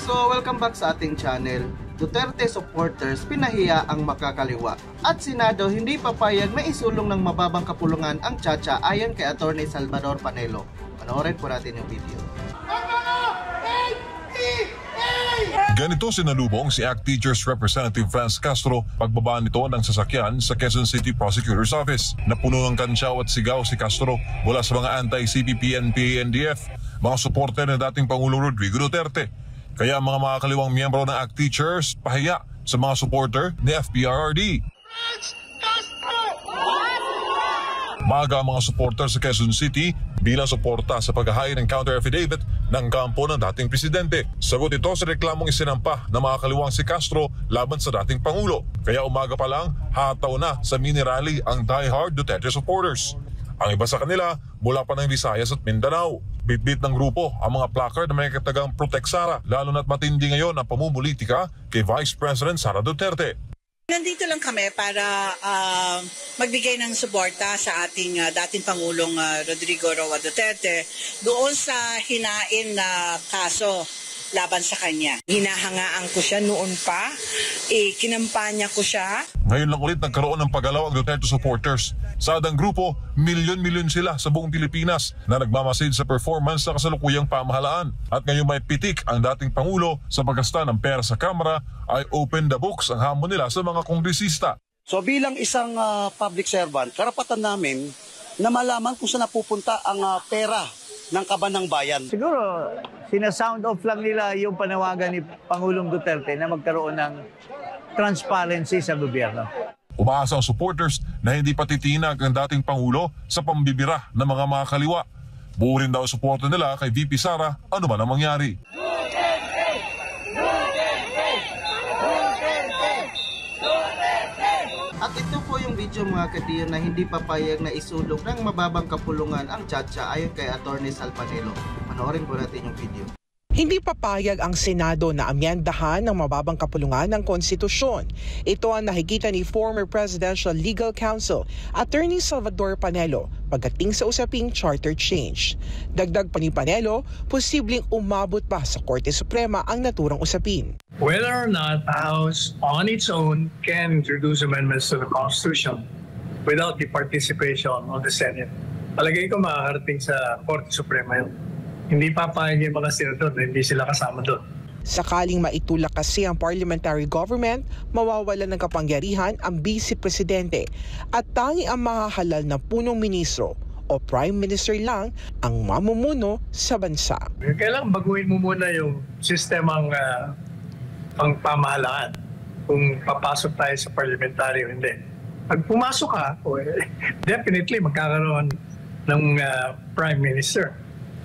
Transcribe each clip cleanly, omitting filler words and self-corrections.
So welcome back sa ating channel. Duterte supporters pinahiya ang makakaliwa. At Senado hindi papayag na isulong ng mababang kapulungan ang Chacha ayon kay Atty. Salvador Panelo. Panoorin po natin yung video. Ganito sinalubong si ACT Teachers Representative Franz Castro pagbaba nito ng sasakyan sa Quezon City Prosecutor's Office. Napuno ng kantsaw at sigaw si Castro mula sa mga anti-CPP, NPA, NDF, mga suporter ng dating Pangulong Rodrigo Duterte. Kaya mga makakaliwang miyembro ng ACT Teachers pahiya sa mga supporter ni FPRRD. Maga ang mga supporter sa Quezon City bilang suporta sa paghahain ng counter-affidavit ng kampo ng dating presidente. Sagot ito sa reklamong isinampa ng mga kaliwang si Castro laban sa dating Pangulo. Kaya umaga pa lang, hataw na sa mini-rally ang die-hard Duterte supporters. Ang iba sa kanila mula pa ng Visayas at Mindanao. Bitbit ng grupo ang mga placard na may katagang Protect Sara, lalo na't matindi ngayon ang pamumulitika kay Vice President Sara Duterte. Nandito lang kami para magbigay ng suporta sa ating dating Pangulong Rodrigo Roa Duterte doon sa hinain na kaso laban sa kanya. Hinahangaan ko siya noon pa, kinampanya ko siya. Ngayon lang ulit nagkaroon ng pagalaw ang Duterte supporters. Sa adang grupo, milyon-milyon sila sa buong Pilipinas na nagmamasid sa performance sa kasalukuyang pamahalaan. At ngayon may pitik ang dating Pangulo sa paggasta ng pera sa Kamara ay open the books ang hamon nila sa mga kongresista. So bilang isang public servant, karapatan namin na malaman kung saan napupunta ang pera ng kaban ng bayan. Siguro, sinasound off lang nila yung panawagan ni Pangulong Duterte na magkaroon ng transparency sa gobyerno. Umaasa ang supporters na hindi patitinag ang dating Pangulo sa pambibira ng mga makakaliwa. Buo rin daw ang suporta nila kay VP Sara ano man ang mangyari. At ito po yung video mga kadiyo na hindi papayag na isulong ng mababang kapulungan ang Chacha ayon kay Atty. Sal Panelo. Panoorin po natin yung video. Hindi papayag ang Senado na amyendahan ng mababang kapulungan ng konstitusyon. Ito ang nakikita ni former Presidential Legal Counsel Atty. Salvador Panelo pagdating sa usaping charter change. Dagdag pa ni Panelo, posibleng umabot pa sa Korte Suprema ang naturang usapin. Whether or not the House on its own can introduce amendments to the Constitution without the participation of the Senate, palagay ko makakarating sa Korte Suprema yun. Hindi papayag yung mga senador na hindi sila kasama doon. Sakaling maitulak kasi ang parliamentary government, mawawalan ng kapangyarihan ang Vice Presidente at tangi ang mahahalal na punong ministro o Prime Minister lang ang mamumuno sa bansa. Kailangan baguhin mo muna yung sistemang pangpamahalaan kung papasok tayo sa parliamentary o hindi. Pag pumasok ka, definitely magkakaroon ng Prime Minister.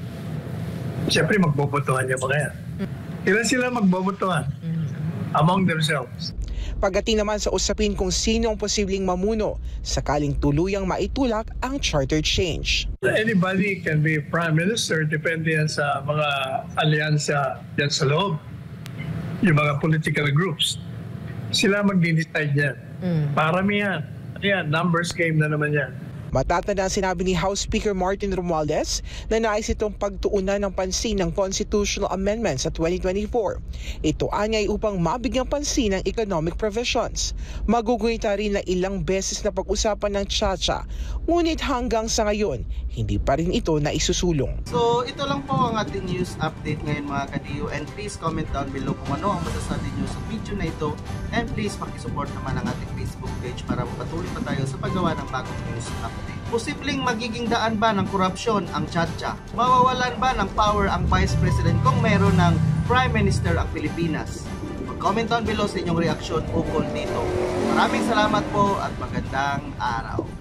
Siyempre magbobotohan niya mga yan. Ilan sila magbobotohan? Among themselves. Pagdating naman sa usapin kung sino ang posibleng mamuno, sakaling tuluyang maitulak ang charter change. Anybody can be Prime Minister depende yan sa mga alyansa yan sa loob. Yung mga political groups. Sila mag-decide yan. Paramihan. Yan, numbers game na naman yan. Matatanda sinabi ni House Speaker Martin Romualdez na nais itong pagtuunan ng pansin ng constitutional amendments sa 2024. Ito anyay upang mabigyang pansin ng economic provisions. Magugunita rin na ilang beses na pag-usapan ng Chacha, ngunit hanggang sa ngayon, hindi pa rin ito na isusulong. So ito lang po ang ating news update ngayon mga kadiyo, and please comment down below kung ano ang masasabi nyo sa video na ito, and please pakisupport naman ang ating Facebook page para mapatuloy pa tayo sa paggawa ng bagong news update. Posibleng magiging daan ba ng korupsyon ang Chacha? Mawawalan ba ng power ang Vice President kung meron ng Prime Minister ang Pilipinas? Mag-comment down below sa inyong reaksyon ukol dito. Maraming salamat po at magandang araw.